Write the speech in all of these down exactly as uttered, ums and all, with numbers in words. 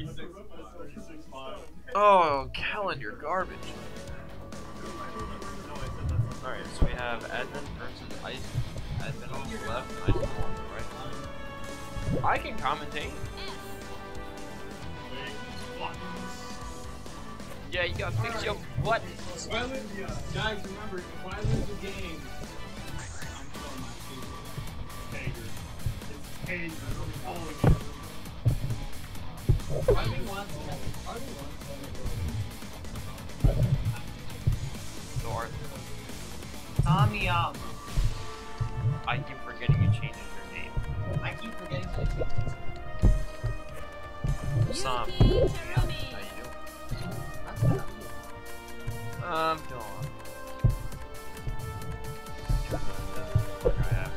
Oh, Kellen, you're garbage. Alright, so we have Advent versus Ice. Advent on the left and Ice on the right. I can commentate. Yeah, you gotta fix your buttons. Guys, remember, if I lose the game, I'm killing my super. Hager. It's Hager. I'm following you. I mean, once. I mean, once. North. Tommy, um, I keep forgetting you changed your name. I keep forgetting to Sam. Yuki How Terumi. you doing? Um, go on. What do I have?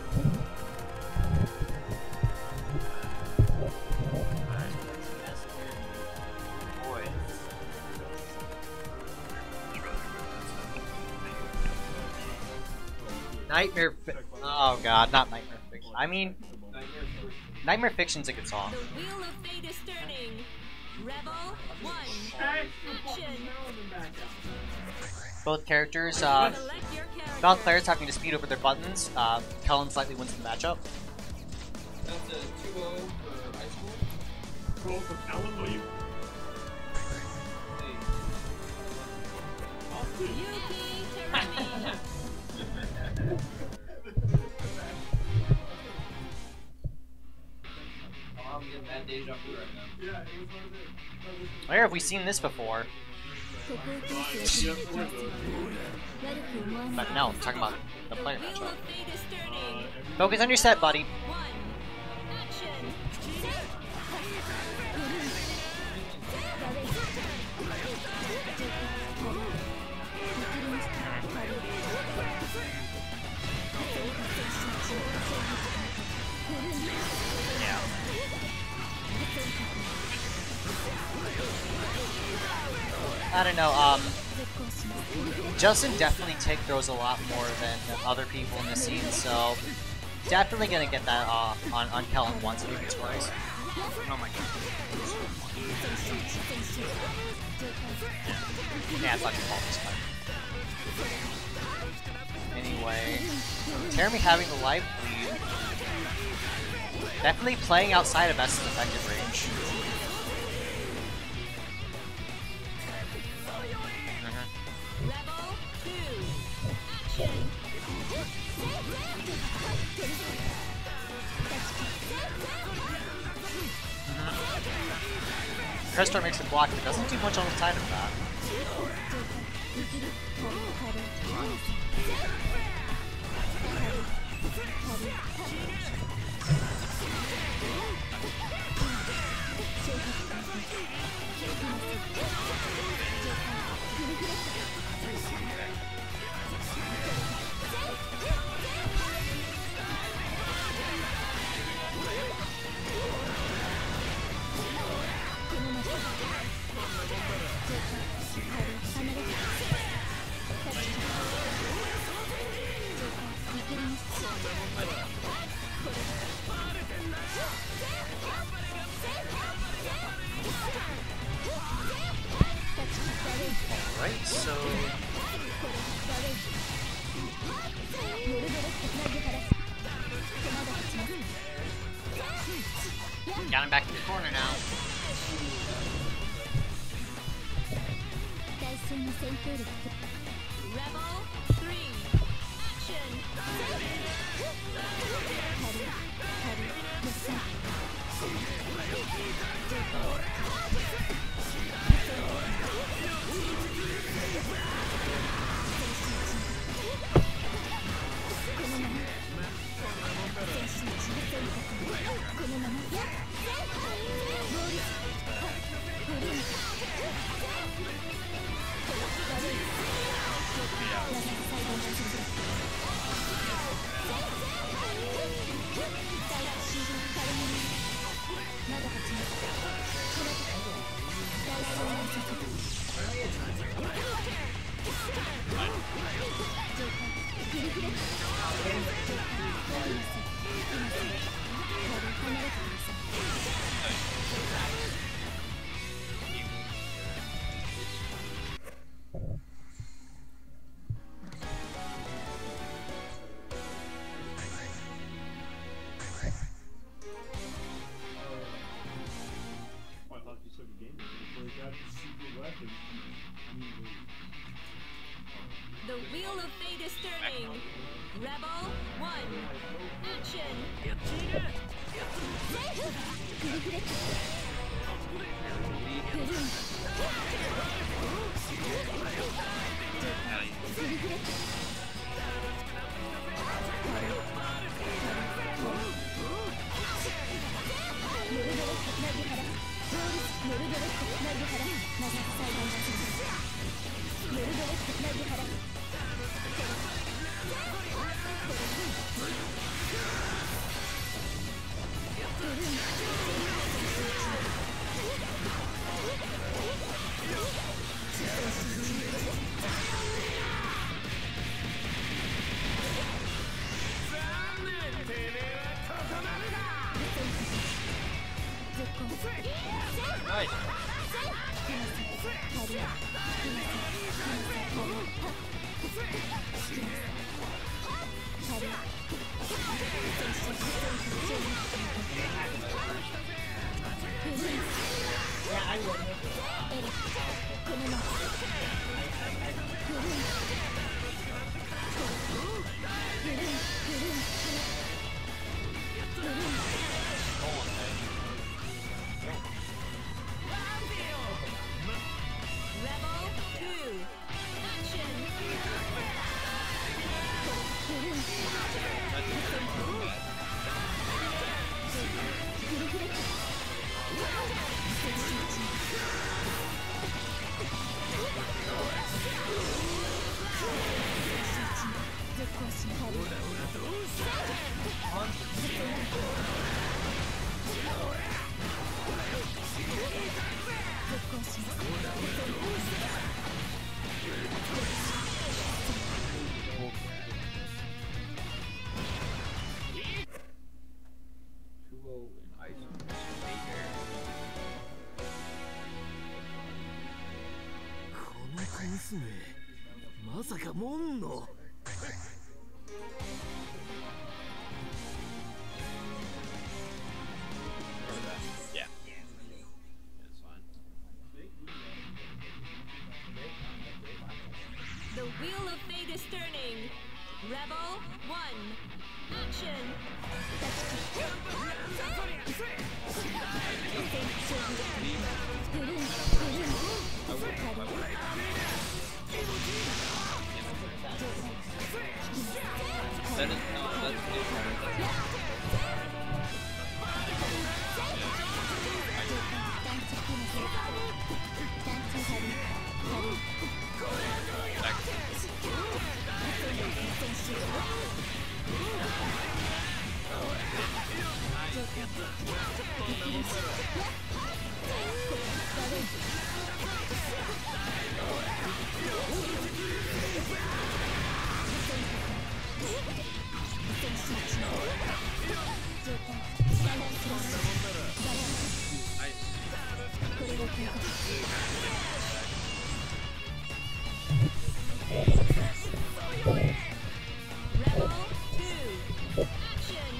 Boy. Nightmare fi Oh god, not Nightmare Fiction. I mean, Nightmare Fiction's a good song. The wheel of fate is turning. Rebel one. Action. Both characters, uh, Select your character. both players having to dispute over their buttons. Uh, Kellen slightly wins the matchup. That's a two oh for high school. Go for Kellen, will you? Yuki Terumi. Oh, I'm getting that deja vu right now. Yeah, it was one of the. Where have we seen this before? But no, I'm talking about the player The wheel matchup. of fate is turning. Focus on your set, buddy. One. Action. I don't know, um, Justin definitely take throws a lot more than other people in the scene, so definitely gonna get that uh, on, on Kellen once if he gets twice. Oh my god. Yeah, it's not your fault this time. Anyway, Terumi having the life lead. Definitely playing outside of Best's effective range. Rebel two. Action. Crystal makes it block, but doesn't do much on the side of that. Alright, so... Got him back in the corner now. Rebel three. Action. The wheel of fate is turning. Rebel one. Action. Nice. Rebel two. Action. Yeah. It's fine. The wheel of fate is turning. Rebel one. Action. That is no, that's Rebel two. Action.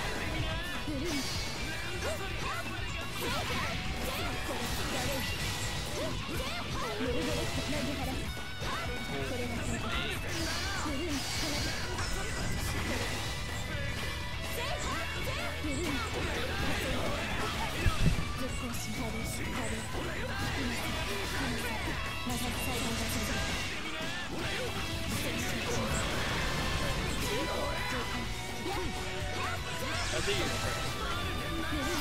I think it's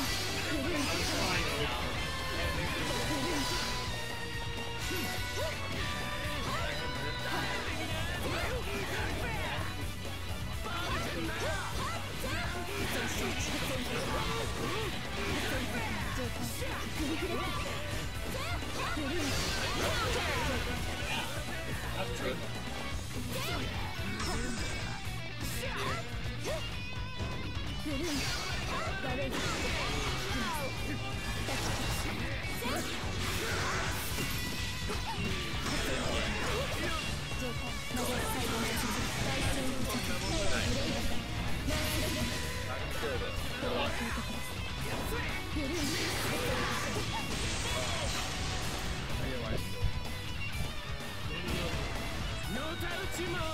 ちま